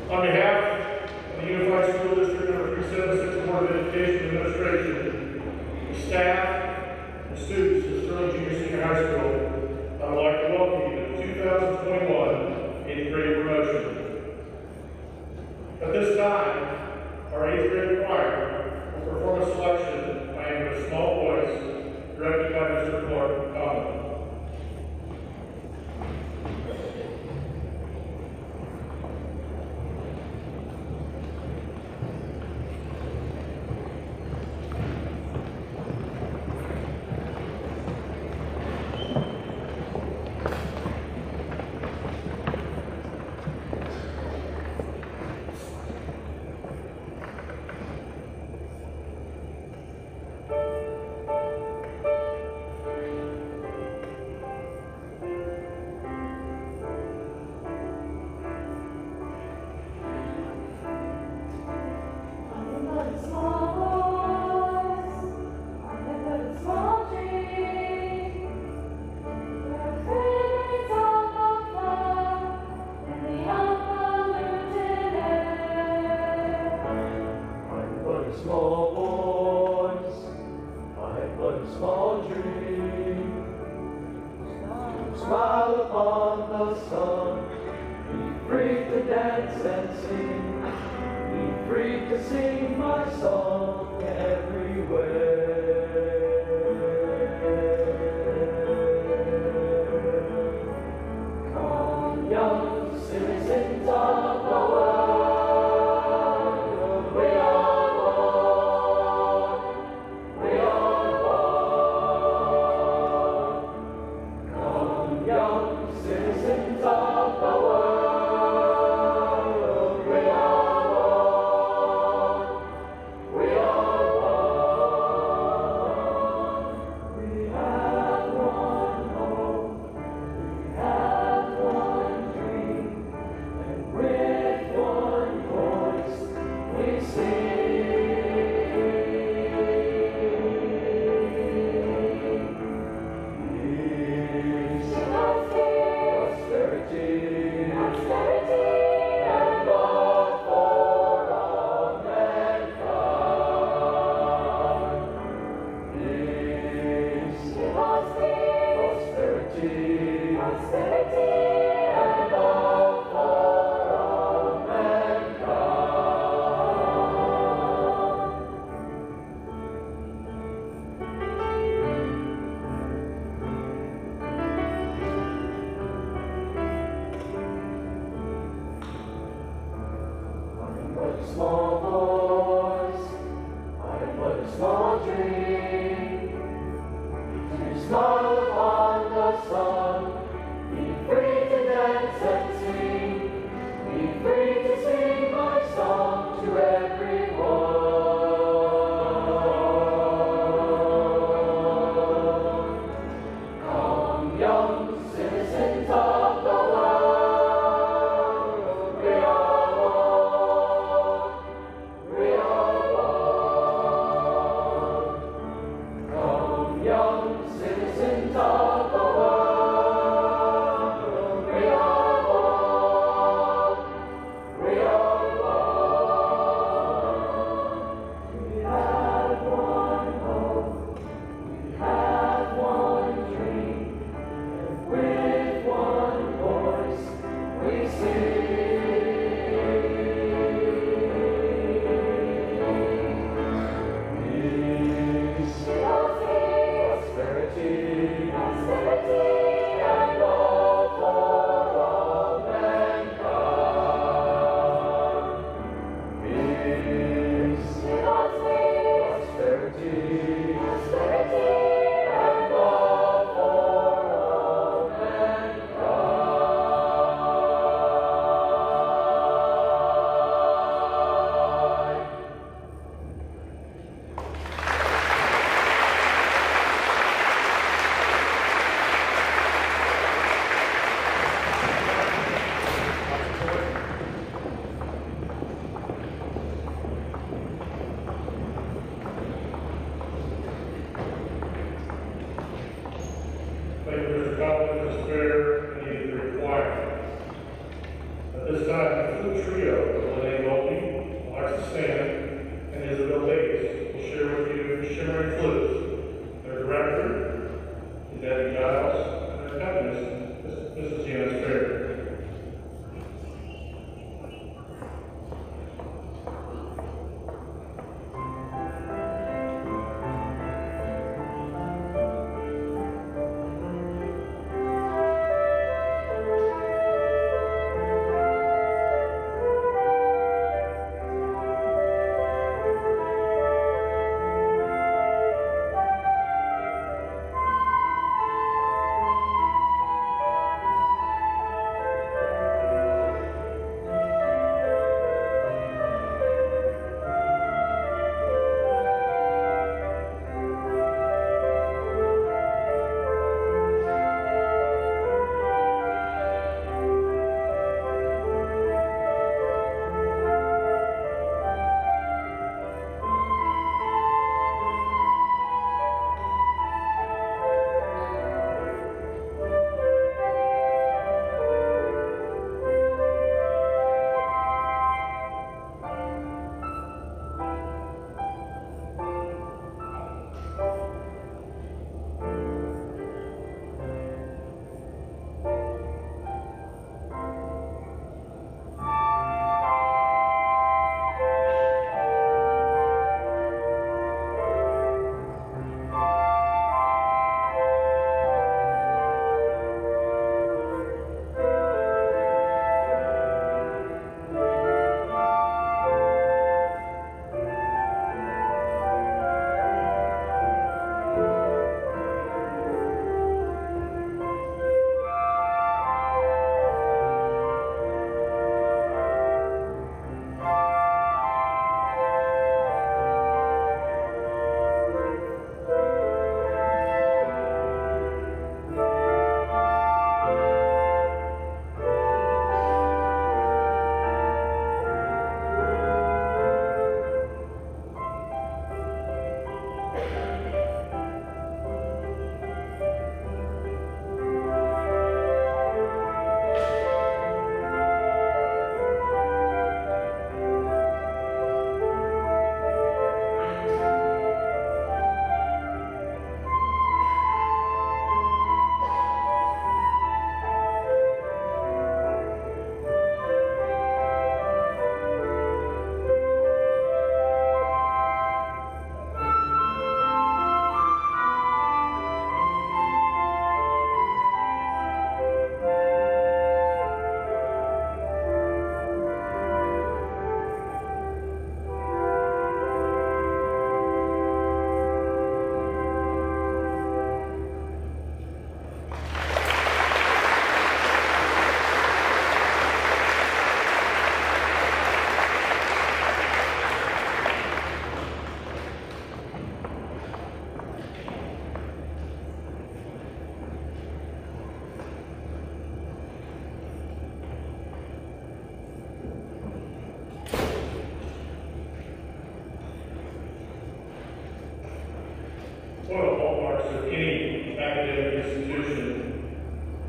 On behalf of the Unified School District Number 376 Board of Education Administration, the staff, and students of Sterling Junior Senior High School, I would like to welcome you to the 2021 8th grade promotion. At this time, our 8th grade choir will perform a selection by a small voice directed by Mr. Clark Collins. Smile upon the sun, be free to dance and sing, be free to sing my song everywhere. Come, young citizens of the world, we are one, we are one. Young citizens of the world, we are one, we are one. We have one hope, we have one dream, and with one voice we sing. Small voice, I put a small dream, to smile upon the sun, be free to dance and sing, be free to sing my song to everyone. Come, young citizens of the world, we are one. We are one. Come, young citizens of the world. We are one. We are benchmarks of any academic institution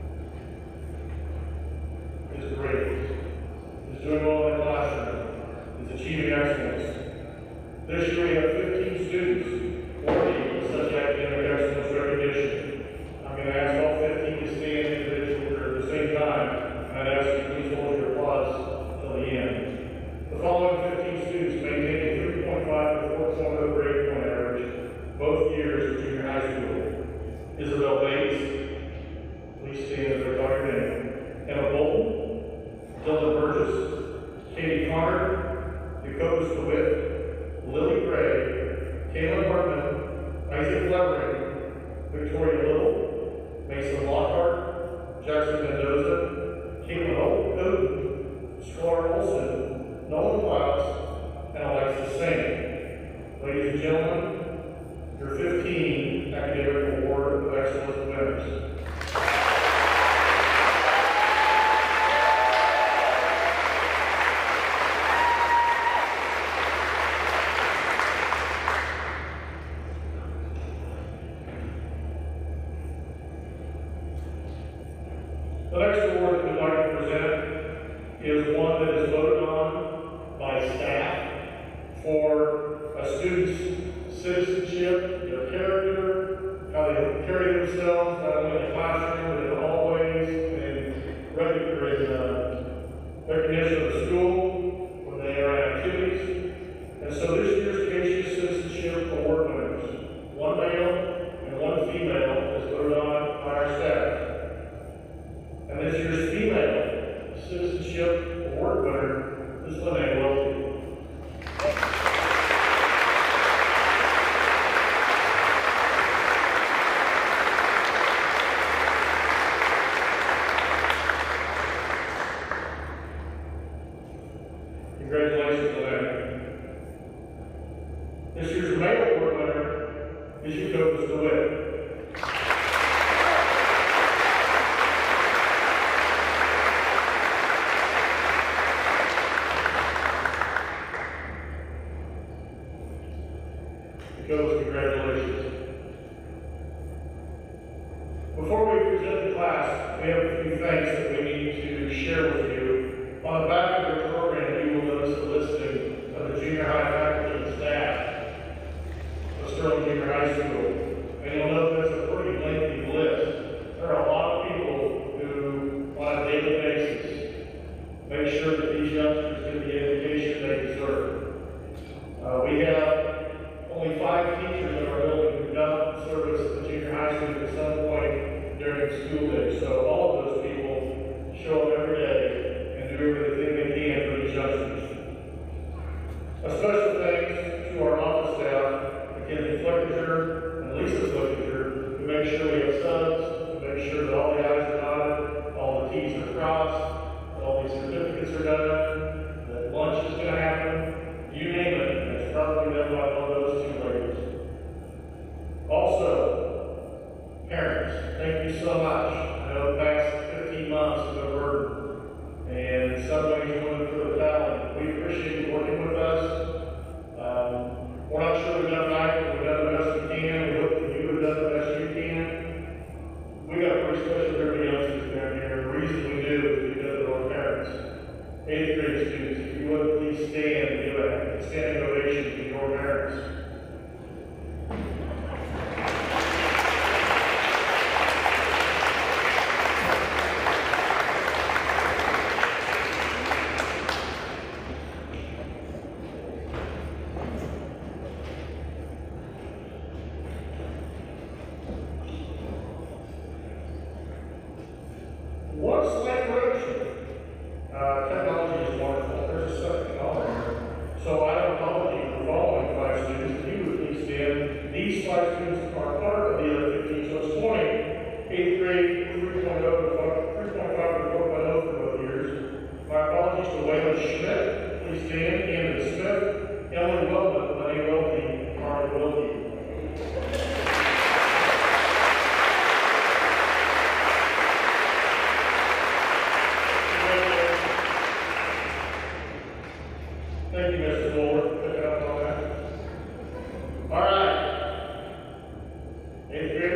is great. Is doing well in the classroom, is achieving excellence. This year we have 15 students worthy of such academic excellence recognition. I'm going to ask all 15 to stand individually at the same time, and I'd ask you please hold your applause until the end. The following 15 students maintained a 3.5 to 4.0 grade point average both years of junior high school. Isabel Bates, please stand as I call your name. Emma Bolton, Dylan Burgess, Katie Connor, Dakota DeWitt, Lily Gray, Caleb Hartman, Isaac Levering, Victoria Little, Mason Lockhart, Jackson Mendoza, Caitlin Oden, Squire Olson, Nolan Clouds, and Alexis Saint. Ladies and gentlemen, your 15 Academic Award of Excellence winners. The next award that we'd like to present is one that is voted on by staff for a student's citizenship, their character, how they carry themselves, not only in the classroom, but in the hallways, and recognition of the school when they are in activities. And so this year's Acacia Citizenship Award winners, one male and one female, is voted on by our staff. And this year's female citizenship award winner is Lynette Welty. Congratulations, Lynette. This year's male award winner is Jacobus DeWitt. Congratulations. Before we present the class, we have a few things that we need to share with you. On the back of your program, you will notice a listing of the junior high faculty and staff of Sterling Junior High School. And you'll note that's a pretty lengthy list. There are a lot of people who, on a daily basis, make sure that these youngsters get the education they deserve. We have only 5 teachers in our building who don't service the junior high school at some point during the school day. So all of those people show up every day and do everything they can for these youngsters. A special thanks to our office staff, Mackenzie Flickinger and Lisa Flickinger, who make sure we have subs, to make sure that all the I's are dotted, all the T's are crossed, that all these certificates are done, that lunch is going to happen. You name it, it's probably done by one of those 2 ladies. Also, parents, thank you so much. I know the past 15 months have been a burden, and somebody's going through the talent. We appreciate you working with us. We're not sure we've done right, but we've done the best we can. We hope that you have done the best you can. We got a pretty special group of youngsters down here. The reason we do is because of our parents. 8th grade students, if you would please stand and give a standing ovation to your parents. One slight correction. Technology is wonderful. There's a second column. So I have an apology for the following 5 students. If you would please stand. These 5 students are part of the other 15, so it's 20. 8th grade, 3.0 to 3.5 to 4.0 for both years. My apologies to Waylon Schmidt. Please stand. Camden Smith, Ellen Wellman, Lenny Welty, Mark Wilkie. Thank you, Mr. Moore, for picking up on that. All right. 8th grade.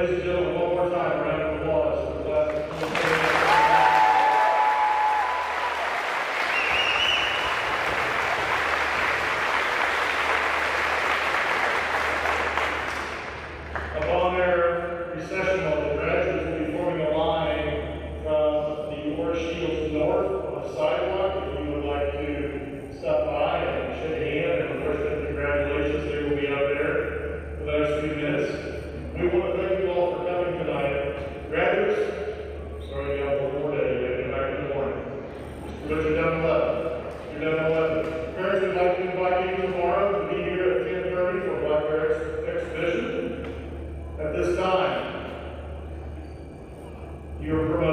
Ladies and gentlemen, one more time, a round of applause for the class of 2020. Upon their recessional, the graduates will be forming a line from the Orange Shields north on the sidewalk. If you would like to stop by and shake a hand and wish them congratulations, they will be out there for the next few minutes. We want to thank you all for coming tonight. Graduates, sorry you got one more day, you got to come back in the morning. But you're done 11. You're done 11. Parents would like to invite you tomorrow to be here at 10:30 for Black Bear exhibition. At this time, you are promoted